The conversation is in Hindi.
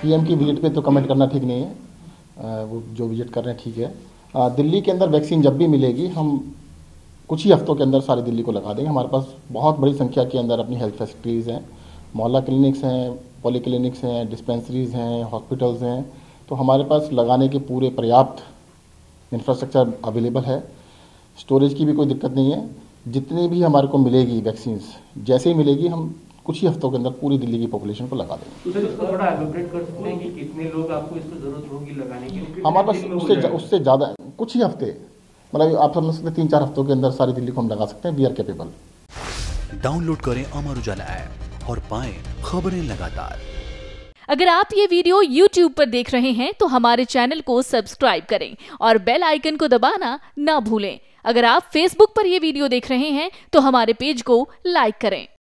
पीएम की विजिट पे तो कमेंट करना ठीक नहीं है, वो जो विजिट कर रहे हैं ठीक है। दिल्ली के अंदर वैक्सीन जब भी मिलेगी हम कुछ ही हफ्तों के अंदर सारी दिल्ली को लगा देंगे। हमारे पास बहुत बड़ी संख्या के अंदर अपनी हेल्थ फैसिलिटीज़ हैं, मोहल्ला क्लिनिक्स हैं, पॉली क्लिनिक्स हैं, डिस्पेंसरीज हैं, हॉस्पिटल्स हैं, तो हमारे पास लगाने के पूरे पर्याप्त इंफ्रास्ट्रक्चर अवेलेबल है। स्टोरेज की भी कोई दिक्कत नहीं है। जितनी भी हमारे को मिलेगी वैक्सीन्स, जैसे ही मिलेगी हम कुछ ही हफ्तों के अंदर पूरी दिल्ली की पॉपुलेशन को लगा देंगे। तो सर इसको थोड़ा एलोबरेट कर सकते हैं कि कितने लोग आपको इसको जरूरत होगी लगाने की? हमारे पास उससे ज़्यादा कुछ ही हफ्ते, मतलब आप समझ सकते 3-4 हफ्तों के अंदर सारी दिल्ली को हम लगा सकते हैं। We are capable. डाउनलोड करें अमर उजाला ऐप और पाएं खबरें लगातार। अगर आप ये वीडियो YouTube पर देख रहे हैं तो हमारे चैनल को सब्सक्राइब करें और बेल आइकन को दबाना ना भूलें। अगर आप Facebook पर ये वीडियो देख रहे हैं तो हमारे पेज को लाइक करें।